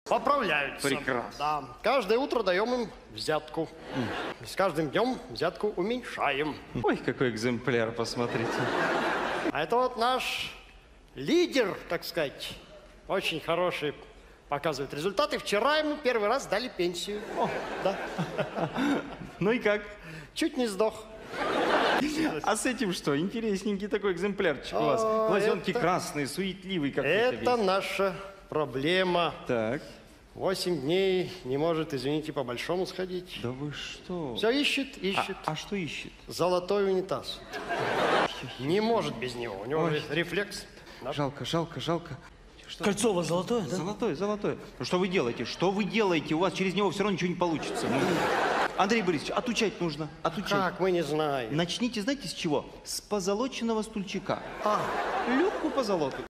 Поправляются. Прекрасно. Да. Каждое утро даем им взятку. С каждым днем взятку уменьшаем. Ой, какой экземпляр, посмотрите. А это вот наш лидер, так сказать, очень хороший, показывает результаты. Вчера ему первый раз дали пенсию. О, да. Ну и как? Чуть не сдох. А с этим что? Интересненький такой экземплярчик у вас. Глазенки красные, суетливый какой-то Это весь. наша проблема. Так. 8 дней не может, извините, по-большому сходить. Да вы что? Все ищет, ищет. А что ищет? Золотой унитаз. Не может без него. У него Ой. рефлекс. Жалко, жалко, жалко. Кольцо у вас золотое, да? Золотое, золотое. Ну что вы делаете? Что вы делаете? У вас через него все равно ничего не получится. Ну, Андрей Борисович, отучать нужно. Отучать. Как, мы не знаем. Начните, знаете, с чего? С позолоченного стульчика. Люку позолоту.